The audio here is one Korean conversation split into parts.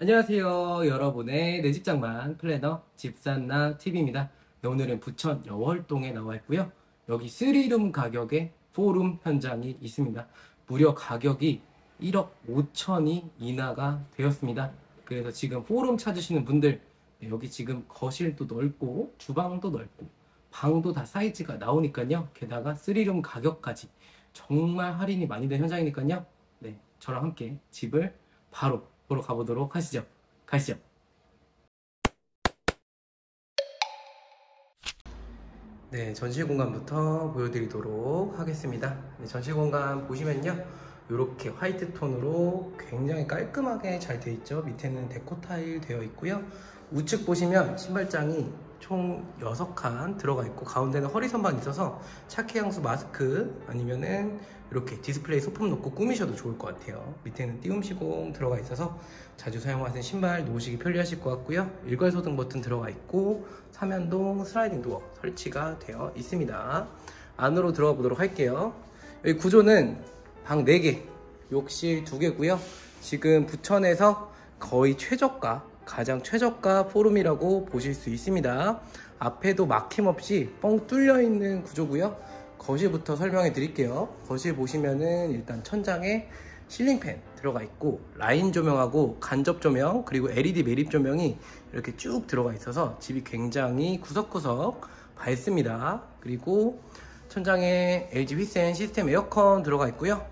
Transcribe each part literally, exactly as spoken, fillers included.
안녕하세요, 여러분의 내 집장만 플래너 집산나 티비입니다. 네, 오늘은 부천 여월동에 나와 있고요. 여기 쓰리룸 가격에 포룸 현장이 있습니다. 무려 가격이 일억 오천이 인하가 되었습니다. 그래서 지금 포룸 찾으시는 분들, 네, 여기 지금 거실도 넓고 주방도 넓고 방도 다 사이즈가 나오니까요. 게다가 쓰리룸 가격까지 정말 할인이 많이 된 현장이니까요. 네, 저랑 함께 집을 바로 보러 가보도록 하시죠. 가시죠. 네, 전시 공간부터 보여드리도록 하겠습니다. 네, 전시 공간 보시면요, 이렇게 화이트 톤으로 굉장히 깔끔하게 잘 되어 있죠. 밑에는 데코 타일 되어 있고요. 우측 보시면 신발장이 총 여섯 칸 들어가 있고, 가운데는 허리 선반이 있어서 차키 향수 마스크 아니면은 이렇게 디스플레이 소품 놓고 꾸미셔도 좋을 것 같아요. 밑에는 띄움 시공 들어가 있어서 자주 사용하시는 신발 놓으시기 편리하실 것 같고요. 일괄소등 버튼 들어가 있고 삼연동 슬라이딩 도어 설치가 되어 있습니다. 안으로 들어가 보도록 할게요. 여기 구조는 방 네 개, 욕실 두 개고요. 지금 부천에서 거의 최저가, 가장 최저가 포룸이라고 보실 수 있습니다. 앞에도 막힘없이 뻥 뚫려 있는 구조고요. 거실부터 설명해 드릴게요. 거실 보시면은 일단 천장에 실링팬 들어가 있고, 라인 조명하고 간접 조명, 그리고 엘이디 매립 조명이 이렇게 쭉 들어가 있어서 집이 굉장히 구석구석 밝습니다. 그리고 천장에 엘지 휘센 시스템 에어컨 들어가 있고요.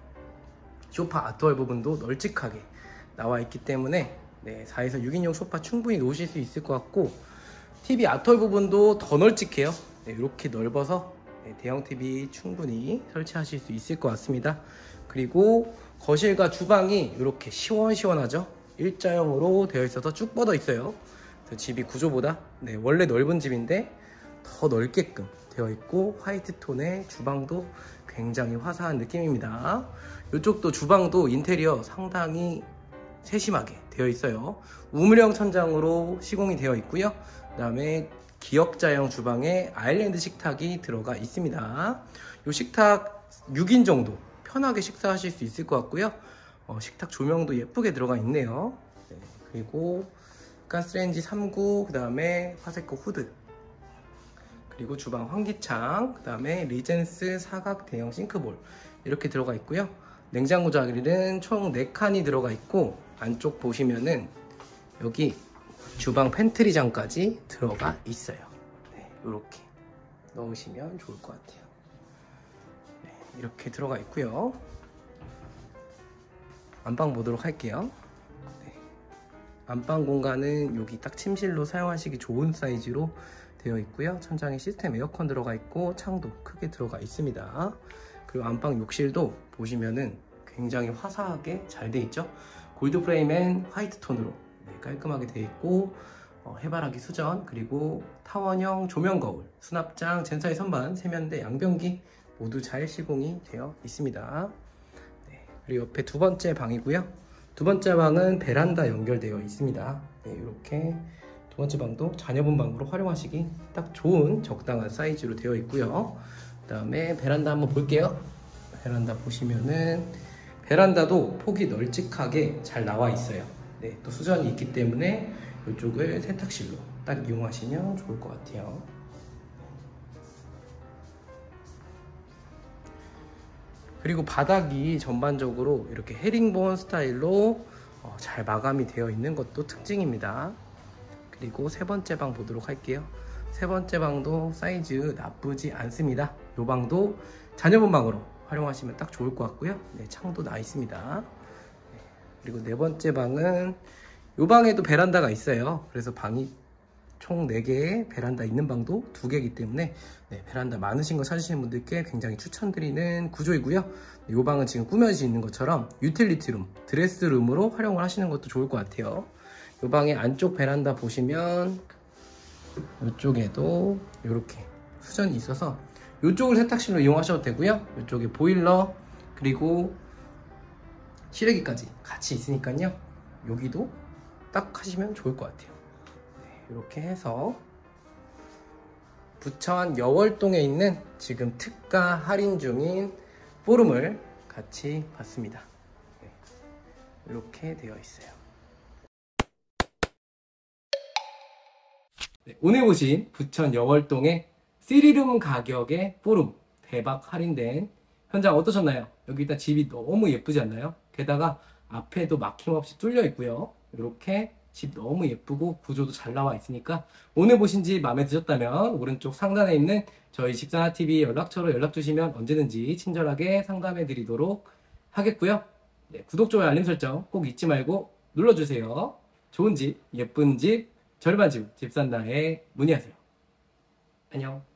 소파 아트월 부분도 널찍하게 나와 있기 때문에 네, 사에서 육 인용 소파 충분히 놓으실 수 있을 것 같고, 티비 아트월 부분도 더 널찍해요. 네, 이렇게 넓어서 네, 대형 티비 충분히 설치하실 수 있을 것 같습니다. 그리고 거실과 주방이 이렇게 시원시원하죠. 일자형으로 되어 있어서 쭉 뻗어 있어요. 그래서 집이 구조보다 네, 원래 넓은 집인데 더 넓게끔 되어 있고, 화이트 톤의 주방도 굉장히 화사한 느낌입니다. 이쪽도 주방도 인테리어 상당히 세심하게 되어 있어요. 우물형 천장으로 시공이 되어 있고요. 그 다음에 기역자형 주방에 아일랜드 식탁이 들어가 있습니다. 이 식탁 육 인 정도 편하게 식사하실 수 있을 것 같고요. 어, 식탁 조명도 예쁘게 들어가 있네요. 네, 그리고 가스레인지 삼 구, 그 다음에 화색고 후드, 그리고 주방 환기창, 그 다음에 리젠스 사각 대형 싱크볼 이렇게 들어가 있고요. 냉장고 자리는 총 네 칸이 들어가 있고, 안쪽 보시면은 여기 주방 팬트리장까지 들어가 있어요. 네, 이렇게 넣으시면 좋을 것 같아요. 네, 이렇게 들어가 있고요. 안방 보도록 할게요. 네, 안방 공간은 여기 딱 침실로 사용하시기 좋은 사이즈로 되어 있고요. 천장에 시스템 에어컨 들어가 있고 창도 크게 들어가 있습니다. 그리고 안방 욕실도 보시면은 굉장히 화사하게 잘 되어 있죠. 골드 프레임 앤 화이트 톤으로 네, 깔끔하게 되어 있고, 어, 해바라기 수전, 그리고 타원형 조명 거울, 수납장, 젠사이 선반, 세면대, 양변기 모두 잘 시공이 되어 있습니다. 네, 그리고 옆에 두 번째 방이고요. 두 번째 방은 베란다 연결되어 있습니다. 네, 이렇게 두 번째 방도 자녀분 방으로 활용하시기 딱 좋은 적당한 사이즈로 되어 있고요. 그 다음에 베란다 한번 볼게요. 베란다 보시면은 베란다도 폭이 널찍하게 잘 나와 있어요. 네, 또 수전이 있기 때문에 이쪽을 세탁실로 딱 이용하시면 좋을 것 같아요. 그리고 바닥이 전반적으로 이렇게 헤링본 스타일로 어, 잘 마감이 되어 있는 것도 특징입니다. 그리고 세 번째 방 보도록 할게요. 세 번째 방도 사이즈 나쁘지 않습니다. 이 방도 자녀분 방으로 활용하시면 딱 좋을 것 같고요. 네, 창도 나 있습니다. 네, 그리고 네 번째 방은 이 방에도 베란다가 있어요. 그래서 방이 총 네 개의 베란다 있는 방도 두 개이기 때문에 네, 베란다 많으신 거 찾으시는 분들께 굉장히 추천드리는 구조이고요. 이 방은 지금 꾸며져 있는 것처럼 유틸리티룸, 드레스룸으로 활용을 하시는 것도 좋을 것 같아요. 이 방의 안쪽 베란다 보시면 이쪽에도 이렇게 수전이 있어서 이쪽을 세탁실로 이용하셔도 되고요. 이쪽에 보일러 그리고 실외기까지 같이 있으니까요. 여기도 딱 하시면 좋을 것 같아요. 네, 이렇게 해서 부천 여월동에 있는 지금 특가 할인 중인 포룸을 같이 봤습니다. 네, 이렇게 되어 있어요. 네, 오늘 보신 부천 영월동의 쓰리룸 가격의 포룸 대박 할인된 현장 어떠셨나요? 여기 일단 집이 너무 예쁘지 않나요? 게다가 앞에도 막힘없이 뚫려 있고요. 이렇게 집 너무 예쁘고 구조도 잘 나와 있으니까 오늘 보신 집 마음에 드셨다면 오른쪽 상단에 있는 저희 집사나티비 연락처로 연락 주시면 언제든지 친절하게 상담해 드리도록 하겠고요. 네, 구독, 좋아요, 알림 설정 꼭 잊지 말고 눌러주세요. 좋은 집, 예쁜 집, 저렴한 집, 집산다에 문의하세요. 안녕.